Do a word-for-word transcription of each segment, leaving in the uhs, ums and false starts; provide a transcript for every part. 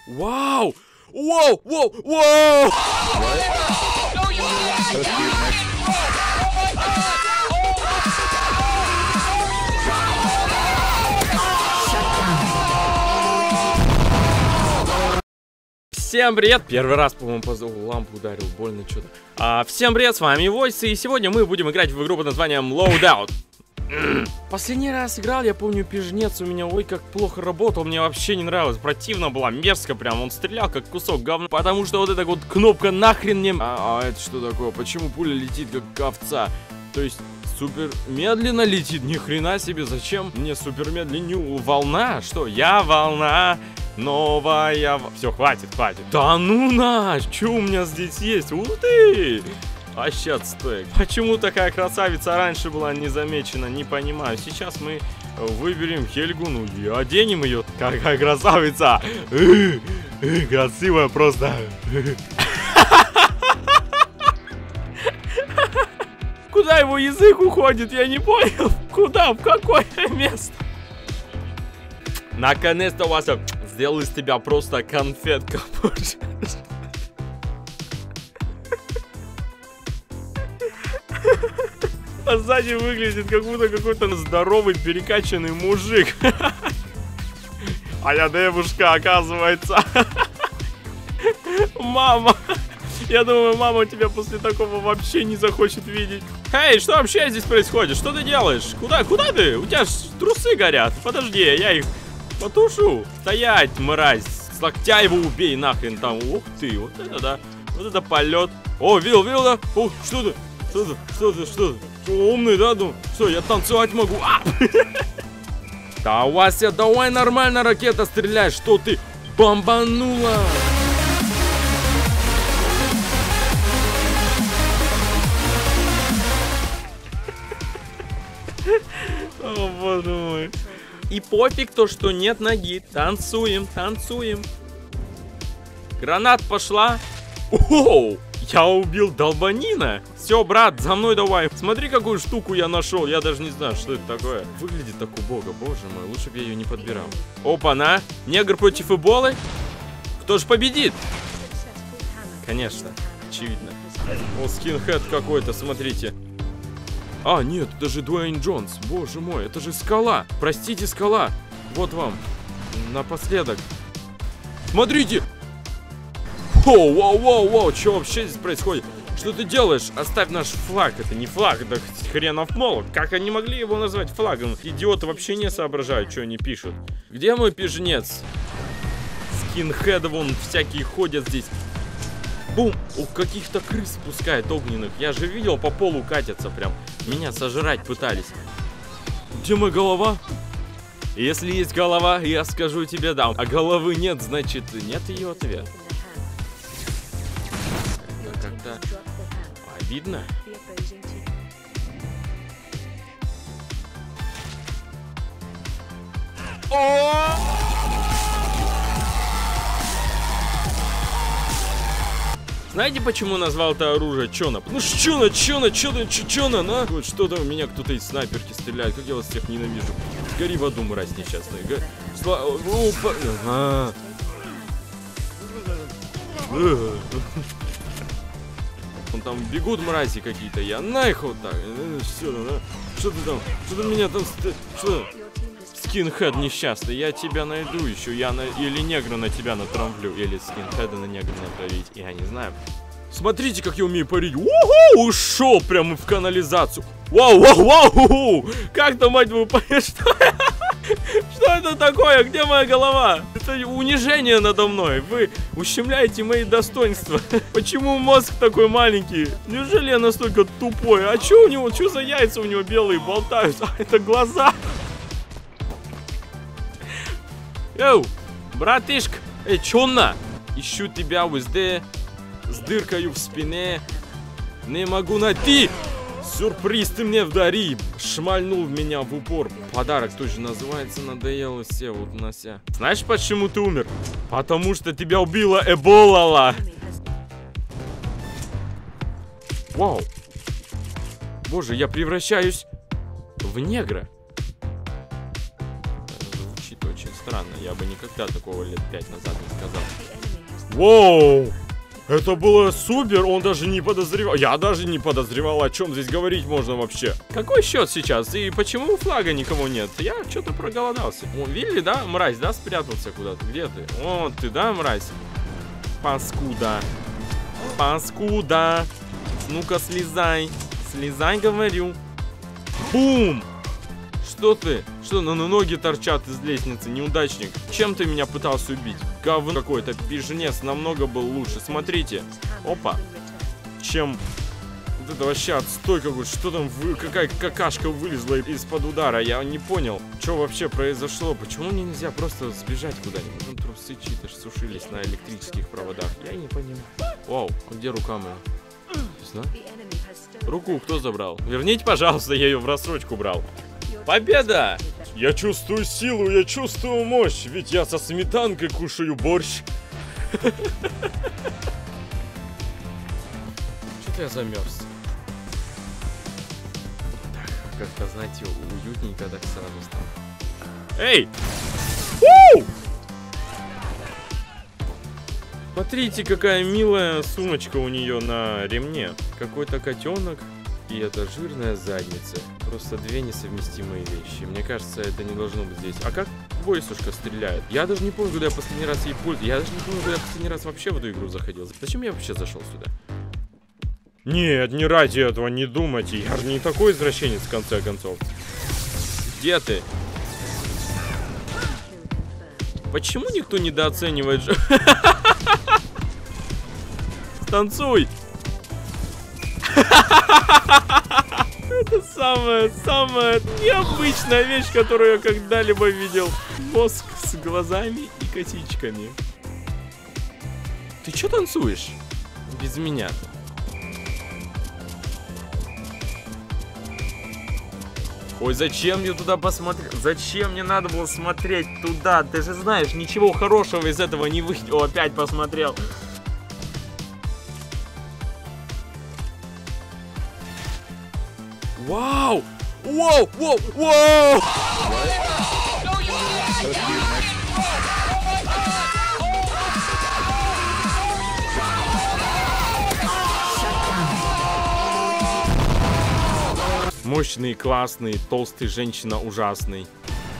Вау! Воу! Воу! Воу! Всем привет! Первый раз, по-моему, по лампу ударил, больно что-то. А, всем привет, с вами Войс, и сегодня мы будем играть в игру под названием Loadout. Последний раз играл, я помню, пижнец у меня, ой, как плохо работал, мне вообще не нравилось, противно было, мерзко прям, он стрелял как кусок говна, потому что вот эта вот кнопка нахрен не... А, а это что такое? Почему пуля летит как овца? То есть... Супер медленно летит, ни хрена себе, зачем мне супер медленню? Волна? Что? Я волна, новая... Все, хватит, хватит. Да ну на, что у меня здесь есть? Ух ты! А сейчас стой. Почему такая красавица раньше была не замечена, не понимаю. Сейчас мы выберем Хельгу, ну и оденем ее. Какая красавица! Красивая просто. Куда его язык уходит, я не понял. Куда, в какое место? Наконец-то, Вася, сделал из тебя просто конфетка. А сзади выглядит как будто какой-то здоровый перекачанный мужик. А я девушка, оказывается. Мама. Я думаю, мама тебя после такого вообще не захочет видеть. Эй, что вообще здесь происходит? Что ты делаешь? Куда, куда ты? У тебя ж трусы горят. Подожди, я их потушу. Стоять, мразь. С локтя его убей нахрен там. Ух ты, вот это да. Вот это полет. О, видел, видел, да? О, что ты? Что ты? Что ты? Что ты? Что, умный, да? Ну, что, я танцевать могу. А! Да, Вася, давай нормально, ракета, стреляй. Что ты? Бомбанула. О, боже мой. И пофиг то, что нет ноги. Танцуем, танцуем. Гранат пошла. Оу, я убил долбанина. Все, брат, за мной давай. Смотри, какую штуку я нашел. Я даже не знаю, что это такое. Выглядит так убого, боже мой. Лучше бы я ее не подбирал. Опа-на. Негр против эболы. Кто же победит? Конечно, очевидно. О, скинхед какой-то, смотрите. А, нет, это же Дуэйн Джонс. Боже мой, это же скала. Простите, скала. Вот вам. Напоследок. Смотрите. Воу, воу, воу, воу. Что вообще здесь происходит? Что ты делаешь? Оставь наш флаг. Это не флаг, это хренов молот. Как они могли его назвать флагом? Идиоты вообще не соображают, что они пишут. Где мой пижнец? Скинхеды вон всякие ходят здесь. Бум! У каких-то крыс спускает огненных. Я же видел, по полу катятся прям. Меня сожрать пытались. Где моя голова? Если есть голова, я скажу тебе да. А головы нет, значит нет ее ответ. Это как-то обидно. О! Знаете, почему назвал это оружие Чона? Ну Чона, Чона, Чона, Чона, на? Вот что-то у меня кто-то из снайперки стреляет. Как я вас всех ненавижу. Гори в аду, мразь несчастная. Го... Сла... Опа... Ага. Вон там бегут мрази какие-то. Я на их вот так. Что ты, что ты там? Что ты меня там... Что? Скинхед несчастный, я тебя найду еще, я на... или негра на тебя натравлю, или скинхеда на негра натравить, я не знаю. Смотрите, как я умею парить. Уху! Ушел прямо в канализацию. Вау, вау, вау! Как там, мать твою, что? Что это такое? Где моя голова? Это унижение надо мной. Вы ущемляете мои достоинства. Почему мозг такой маленький? Неужели я настолько тупой? А что у него? Что за яйца у него белые болтаются? А, это глаза. Йоу, братишка, эй, Чона, ищу тебя везде, с дыркою в спине, не могу найти, сюрприз ты мне вдари, шмальнул в меня в упор, подарок тоже называется, надоело все, вот нося. Знаешь, почему ты умер? Потому что тебя убила эбола. Вау, боже, я превращаюсь в негра. Звучит очень странно. Я бы никогда такого лет пять назад не сказал. Воу! Это было супер, он даже не подозревал. Я даже не подозревал, о чем здесь говорить можно вообще. Какой счет сейчас? И почему у флага никого нет? Я что-то проголодался. О, видели, да? Мразь, да, спрятался куда-то? Где ты? О, ты, да, мразь? Паскуда. Паскуда. Ну-ка, слезай. Слезай, говорю. Бум! Что ты? Что, на ноги торчат из лестницы, неудачник? Чем ты меня пытался убить? Говно какой-то, пиженец, намного был лучше. Смотрите. Опа. Чем... Вот это вообще отстой какой-то. Что там, вы... какая какашка вылезла из-под удара? Я не понял, что вообще произошло. Почему мне нельзя просто сбежать куда-нибудь? Ну, трусы чьи-то сушились на электрических проводах. Я не понимаю. Вау, а где рука моя? Руку кто забрал? Верните, пожалуйста, я ее в рассрочку брал. Победа! Я чувствую силу, я чувствую мощь, ведь я со сметанкой кушаю борщ. Что-то я замерз. Так, как-то, знаете, уютненько так сразу стало. Эй! У! Смотрите, какая милая сумочка у нее на ремне. Какой-то котенок. И это жирная задница. Просто две несовместимые вещи. Мне кажется, это не должно быть здесь. А как Войсушка стреляет? Я даже не помню, когда я последний раз ей пользовался. Я даже не помню, когда я последний раз вообще в эту игру заходил. Зачем я вообще зашел сюда? Нет, не ради этого, не думайте. Я же не такой извращенец, в конце концов. Где ты? Почему никто недооценивает же? Танцуй! Это самая, самая необычная вещь, которую я когда-либо видел. Мозг с глазами и косичками. Ты чё танцуешь? Без меня. Ой, зачем мне туда посмотреть? Зачем мне надо было смотреть туда? Ты же знаешь, ничего хорошего из этого не выйдет. О, опять посмотрел. Вау! Воу! Воу! Воу! Мощный, классный, толстый, женщина ужасный.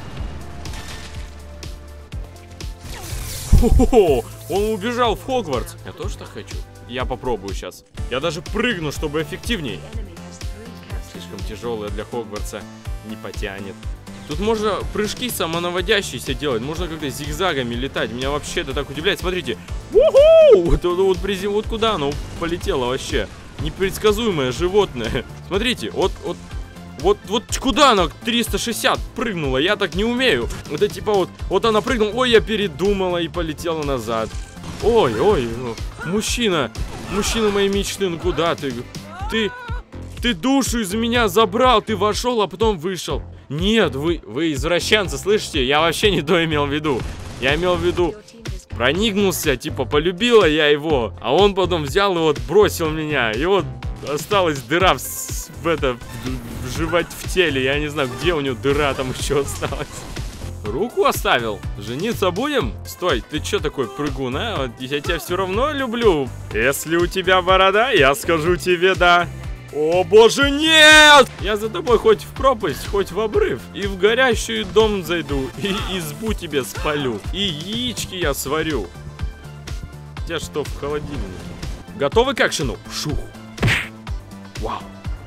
Хо-хо-хо! Он убежал в Хогвартс. Я тоже так хочу. Я попробую сейчас. Я даже прыгну, чтобы эффективней. Слишком тяжелая для Хогвартса, не потянет. Тут можно прыжки самонаводящиеся делать, можно как-то зигзагами летать. Меня вообще это так удивляет. Смотрите, вот, вот, вот, вот куда оно полетело вообще? Непредсказуемое животное. Смотрите, вот, вот, вот, вот куда она триста шестьдесят прыгнула? Я так не умею. Это типа вот, вот она прыгнула, ой, я передумала и полетела назад. Ой, ой, мужчина, мужчина моей мечты, ну куда ты? Ты... Ты душу из меня забрал, ты вошел, а потом вышел. Нет, вы, вы извращенцы, слышите? Я вообще не то имел в виду. Я имел в виду, проникнулся, типа, полюбила я его, а он потом взял и вот бросил меня. И вот осталась дыра в, в это, в, в живот, в теле. Я не знаю, где у него дыра там еще осталась. Руку оставил? Жениться будем? Стой, ты что такой прыгун, а? Вот я тебя все равно люблю. Если у тебя борода, я скажу тебе да. О боже, нет! Я за тобой хоть в пропасть, хоть в обрыв. И в горящий дом зайду, и избу тебе спалю. И яички я сварю. Те, что в холодильнике. Готовы к экшену? Шух. Вау.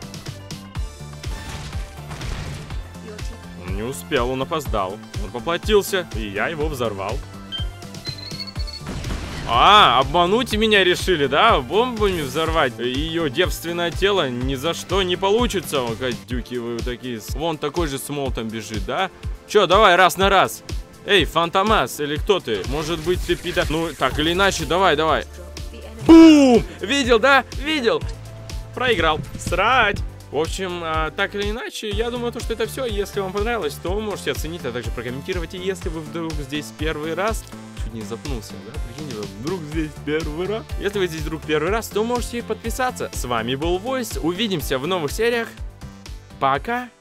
Он не успел, он опоздал. Он поплатился, и я его взорвал. А, обмануть меня решили, да? Бомбами взорвать ее девственное тело ни за что не получится. О, гадюки вы такие. Вон такой же смол там бежит, да? Че, давай, раз на раз. Эй, Фантомас, или кто ты? Может быть, ты пита... Ну, так или иначе, давай, давай. Бум! Видел, да? Видел? Проиграл. Срать! В общем, а, так или иначе, я думаю, то, что это все. Если вам понравилось, то вы можете оценить, а также прокомментировать. И если вы вдруг здесь первый раз... Чуть не запнулся, да? Прикиньте, вдруг здесь первый раз. Если вы здесь вдруг первый раз, то можете подписаться. С вами был Войс. Увидимся в новых сериях. Пока!